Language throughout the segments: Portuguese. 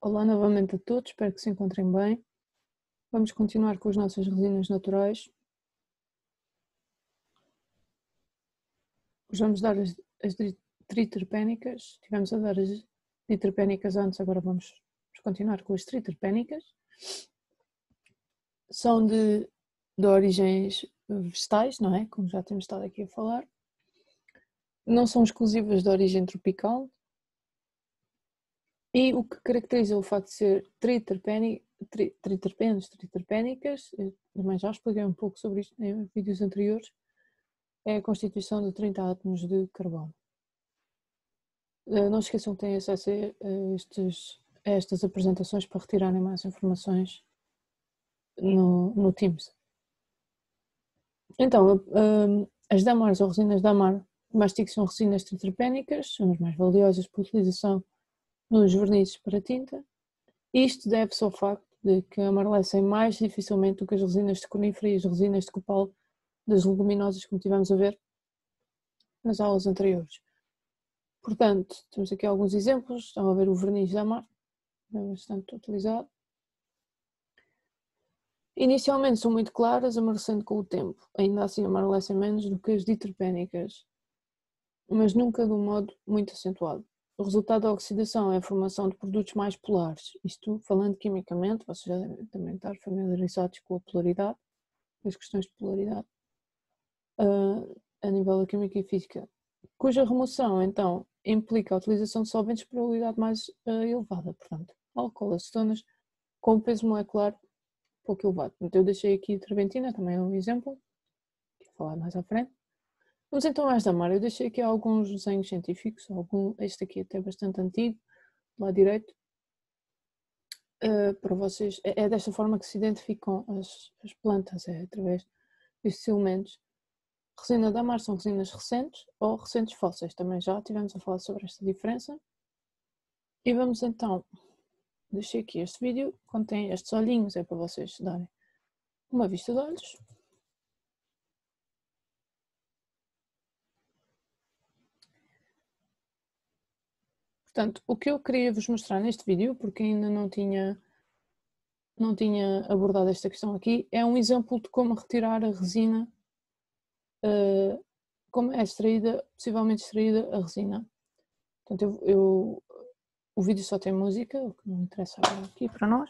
Olá novamente a todos, espero que se encontrem bem. Vamos continuar com as nossas resinas naturais. Hoje vamos dar as triterpénicas. Tivemos a dar as diterpénicas antes, agora vamos continuar com as triterpénicas. São de origens vegetais, não é? Como já temos estado aqui a falar. Não são exclusivas de origem tropical. E o que caracteriza o facto de ser triterpénicas, eu também já expliquei um pouco sobre isto em vídeos anteriores, é a constituição de 30 átomos de carbono. Não se esqueçam que têm acesso a estas apresentações para retirarem mais informações no Teams. Então, as damars ou resinas damar Mastic são resinas triterpénicas, são as mais valiosas para utilização nos vernizes para tinta. Isto deve-se ao facto de que amarelacem mais dificilmente do que as resinas de conífera e as resinas de copal das leguminosas, como tivemos a ver nas aulas anteriores. Portanto, temos aqui alguns exemplos. Estão a ver o verniz damar, é bastante utilizado. Inicialmente são muito claras, amarelecendo com o tempo. Ainda assim amarelecem menos do que as diterpénicas, mas nunca de um modo muito acentuado. O resultado da oxidação é a formação de produtos mais polares. Isto, falando quimicamente, vocês já devem também estar familiarizados com a polaridade, as questões de polaridade, a nível da química e física, cuja remoção, então, implica a utilização de solventes de probabilidade mais elevada, portanto, álcool, acetonas, com peso molecular pouco elevado. Então, eu deixei aqui a terpentina, também é um exemplo, que vou falar mais à frente. Vamos então às damar. Eu deixei aqui alguns desenhos científicos, este aqui até bastante antigo, do lado direito, para vocês. É desta forma que se identificam as plantas, é através destes elementos. Resina damar são resinas recentes ou recentes fósseis, também já tivemos a falar sobre esta diferença. E vamos então, deixei aqui este vídeo, contém estes olhinhos, é para vocês darem uma vista de olhos. Portanto, o que eu queria vos mostrar neste vídeo, porque ainda não tinha abordado esta questão aqui, é um exemplo de como retirar a resina, como é extraída, possivelmente extraída a resina. Portanto, o vídeo só tem música, o que não interessa agora aqui para nós.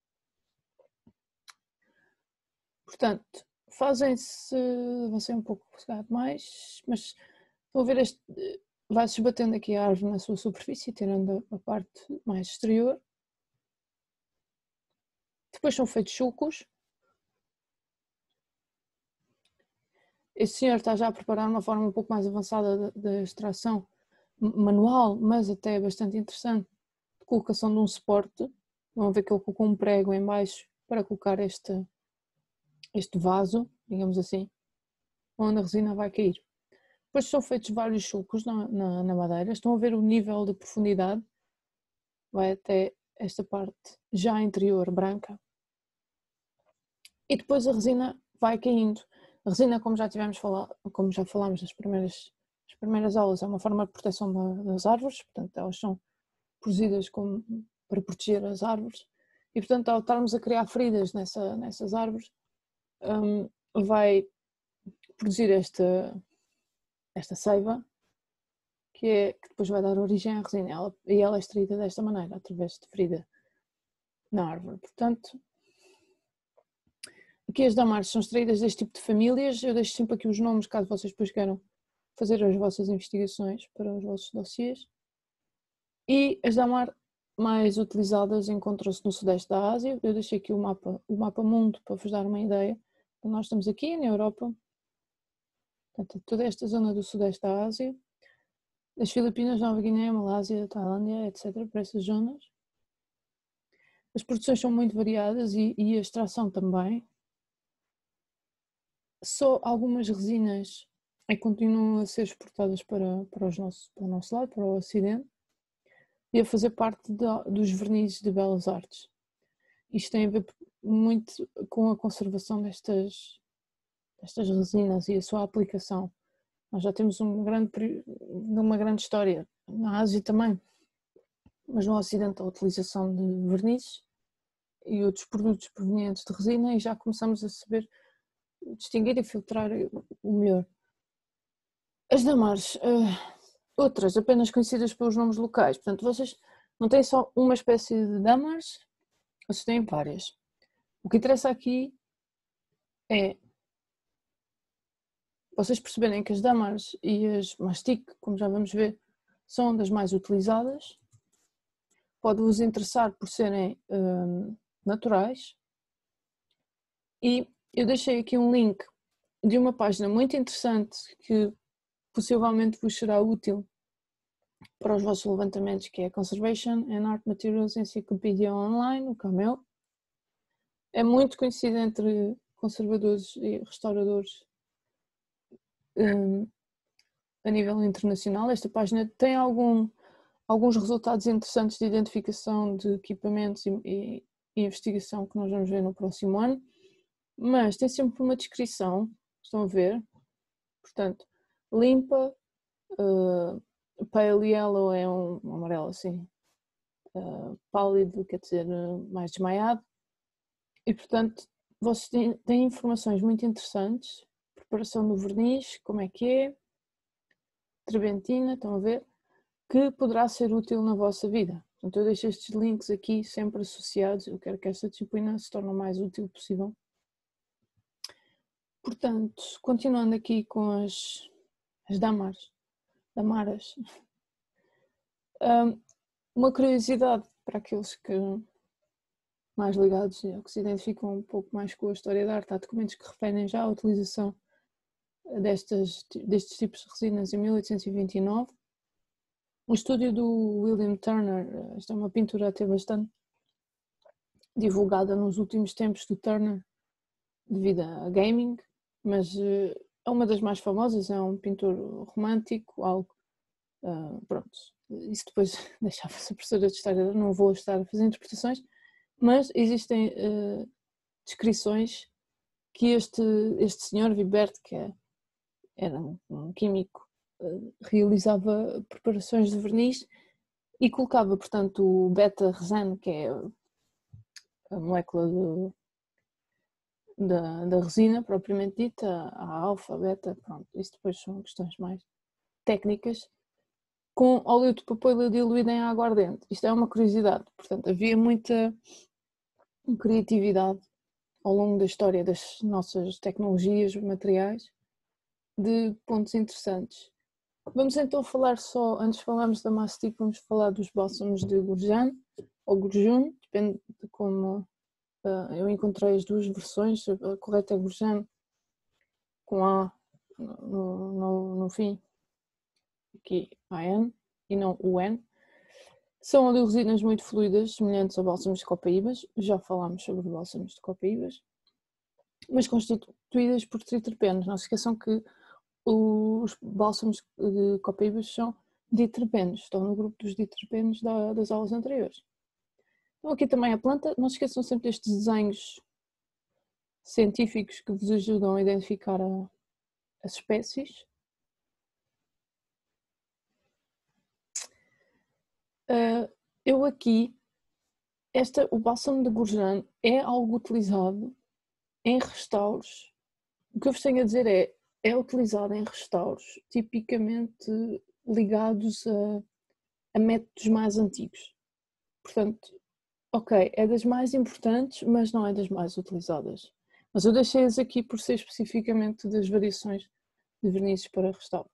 Portanto, fazem-se, vão ser um pouco mais, mas vão ver vai-se batendo aqui a árvore na sua superfície, tirando a parte mais exterior. Depois são feitos sulcos. Este senhor está já a preparar uma forma um pouco mais avançada de extração manual, mas até bastante interessante, de colocação de um suporte. Vão ver que ele colocou um prego em baixo para colocar este vaso, digamos assim, onde a resina vai cair. Depois são feitos vários sulcos na madeira. Estão a ver o nível de profundidade, vai até esta parte já interior branca. E depois a resina vai caindo. A resina, como já falámos nas primeiras aulas, é uma forma de proteção das árvores, portanto elas são produzidas para proteger as árvores e, portanto, ao estarmos a criar feridas nessas árvores, vai produzir esta seiva que depois vai dar origem à resina, e ela é extraída desta maneira, através de ferida na árvore. Portanto, aqui as damares são extraídas deste tipo de famílias. Eu deixo sempre aqui os nomes, caso vocês depois queiram fazer as vossas investigações para os vossos dossiês. E as damar mais utilizadas encontram-se no sudeste da Ásia. Eu deixei aqui o mapa mundo para vos dar uma ideia. Então, nós estamos aqui na Europa, portanto, toda esta zona do sudeste da Ásia, das Filipinas, Nova Guiné, Malásia, Tailândia, etc., para essas zonas. As produções são muito variadas e a extração também. Só algumas resinas continuam a ser exportadas para o nosso lado, para o Ocidente, e a fazer parte dos vernizes de belas artes. Isto tem a ver muito com a conservação destas resinas e a sua aplicação. Nós já temos uma grande história na Ásia também, mas no Ocidente a utilização de vernizes e outros produtos provenientes de resina, e já começamos a saber distinguir e filtrar o melhor. As damares, outras apenas conhecidas pelos nomes locais, portanto vocês não têm só uma espécie de damares, vocês têm várias. O que interessa aqui é vocês perceberem que as damares e as mastic, como já vamos ver, são das mais utilizadas. Pode vos interessar por serem naturais. E eu deixei aqui um link de uma página muito interessante que possivelmente vos será útil para os vossos levantamentos, que é a Conservation and Art Materials Encyclopedia Online, o CAMEL. É muito conhecido entre conservadores e restauradores a nível internacional. Esta página tem alguns resultados interessantes de identificação de equipamentos e investigação que nós vamos ver no próximo ano, mas tem sempre uma descrição, estão a ver, portanto, limpa, pale yellow é um amarelo assim, pálido, quer dizer, mais desmaiado, e portanto vocês têm informações muito interessantes, preparação do verniz, como é que é, trebentina, estão a ver, que poderá ser útil na vossa vida. Portanto, eu deixo estes links aqui sempre associados, eu quero que esta disciplina se torne o mais útil possível. Portanto, continuando aqui com as damaras. Uma curiosidade para aqueles que mais ligados ou que se identificam um pouco mais com a história da arte, há documentos que referem já à utilização destes tipos de resinas em 1829. O estúdio do William Turner, esta é uma pintura até bastante divulgada nos últimos tempos do Turner devido a gaming, mas é uma das mais famosas, é um pintor romântico, algo, pronto, isso depois deixava-se a professora de história, não vou estar a fazer interpretações, mas existem descrições que este senhor Vibert, que era um químico, realizava preparações de verniz e colocava, portanto, o beta-resene, que é a molécula da resina propriamente dita, a alfa, beta, pronto, isso depois são questões mais técnicas, com óleo de papoila diluído em água ardente. Isto é uma curiosidade, portanto, havia muita criatividade ao longo da história das nossas tecnologias, materiais, de pontos interessantes. Vamos então falar só, antes de falarmos da mastic, vamos falar dos bálsamos de Gurjane, ou Gurjun, depende de como eu encontrei as duas versões, a correta é Gurjane, com A no fim, aqui AN, e não UN. São oleoresinas muito fluidas, semelhantes a bálsamos de copaíbas, já falámos sobre bálsamos de copaíbas, mas constituídas por triterpenos. Não se esqueçam que os bálsamos de copaíbas são diterpenos, estão no grupo dos diterpenos das aulas anteriores. Então aqui também a planta, não se esqueçam sempre destes desenhos científicos que vos ajudam a identificar as espécies. Eu aqui, o bálsamo de Gurjane é algo utilizado em restauros. O que eu vos tenho a dizer é utilizado em restauros tipicamente ligados a métodos mais antigos. Portanto, ok, é das mais importantes, mas não é das mais utilizadas. Mas eu deixei-as aqui por ser especificamente das variações de vernizes para restauro.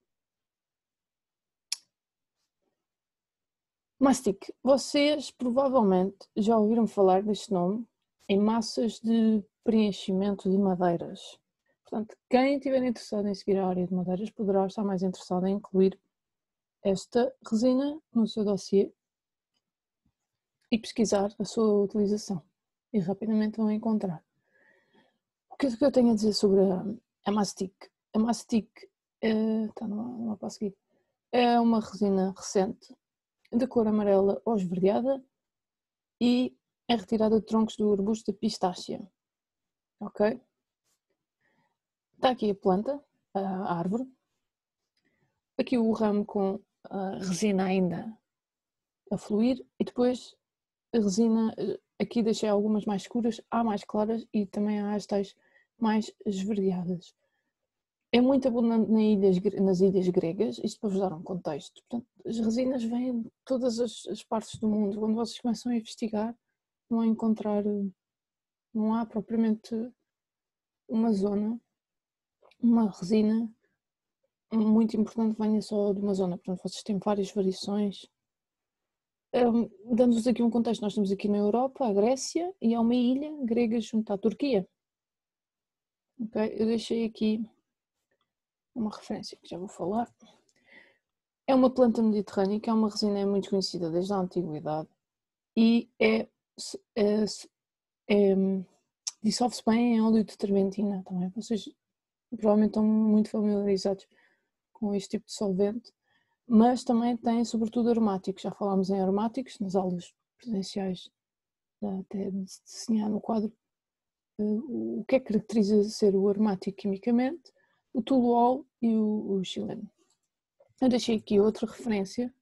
Mastic, vocês provavelmente já ouviram falar deste nome em massas de preenchimento de madeiras. Portanto, quem estiver interessado em seguir a área de madeiras poderá estar mais interessado em incluir esta resina no seu dossiê e pesquisar a sua utilização. E rapidamente vão encontrar. O que é que eu tenho a dizer sobre a mastic? A mastic está numa para seguir. É uma resina recente, de cor amarela ou esverdeada e é retirada de troncos do arbusto da pistácia. Ok? Está aqui a planta, a árvore. Aqui o ramo com a resina ainda a fluir e depois a resina, aqui deixei algumas mais escuras, há mais claras e também há as tais mais esverdeadas. É muito abundante nas ilhas gregas, isto para vos dar um contexto. Portanto, as resinas vêm de todas as partes do mundo. Quando vocês começam a investigar, vão encontrar, não há propriamente uma zona, uma resina muito importante que venha só de uma zona. Portanto, vocês têm várias variações. Dando-vos aqui um contexto, nós estamos aqui na Europa, a Grécia, e há uma ilha grega junto à Turquia. Okay? Eu deixei aqui uma referência que já vou falar. É uma planta mediterrânea, que é uma resina muito conhecida desde a antiguidade e dissolve-se bem em óleo de trementina também. Vocês provavelmente estão muito familiarizados com este tipo de solvente, mas também tem sobretudo aromáticos. Já falámos em aromáticos nas aulas presenciais, até de desenhar no quadro o que é que caracteriza ser o aromático quimicamente, o toluol e o xileno. Eu deixei aqui outra referência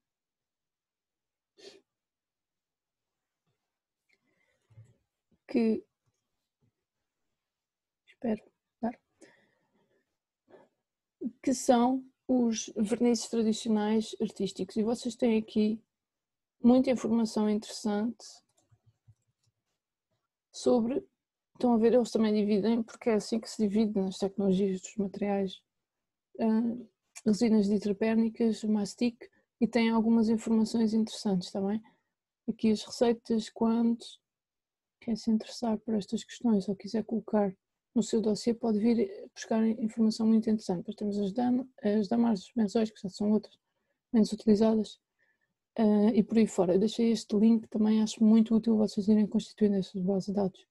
que espero dar, que são os vernizes tradicionais artísticos, e vocês têm aqui muita informação interessante sobre, estão a ver, eles também dividem, porque é assim que se divide nas tecnologias dos materiais, resinas diterpérnicas, mastic, e tem algumas informações interessantes também. Aqui as receitas, quando quem se interessar por estas questões ou quiser colocar no seu dossiê, pode vir buscar informação muito interessante. Depois temos as damas dos benzois, que já são outras menos utilizadas, e por aí fora. Eu deixei este link, também acho muito útil vocês irem constituindo estas bases de dados.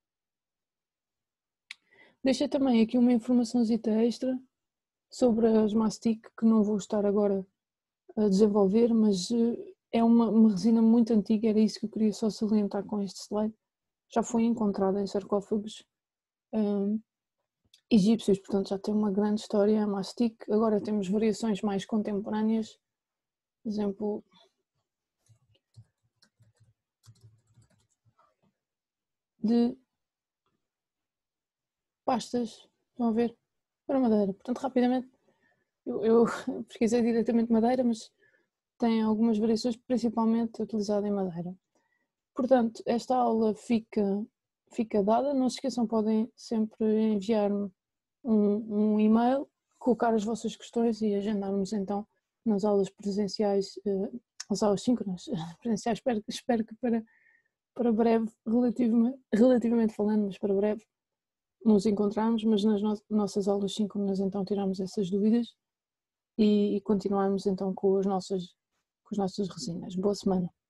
Deixei também aqui uma informaçãozita extra sobre as mastic, que não vou estar agora a desenvolver, mas é uma resina muito antiga, era isso que eu queria só salientar com este slide. Já foi encontrada em sarcófagos egípcios, portanto já tem uma grande história a mastic. Agora temos variações mais contemporâneas, por exemplo, de pastas, estão a ver, para madeira. Portanto, rapidamente, eu pesquisei diretamente madeira, mas tem algumas variações, principalmente utilizada em madeira. Portanto, esta aula fica dada. Não se esqueçam, podem sempre enviar-me um e-mail, colocar as vossas questões e agendarmos então nas aulas presenciais, as aulas síncronas presenciais, espero que para breve, relativamente falando, mas para breve nos encontrarmos, mas nas nossas aulas síncronas então tiramos essas dúvidas e continuamos então com as nossas resinas. Boa semana!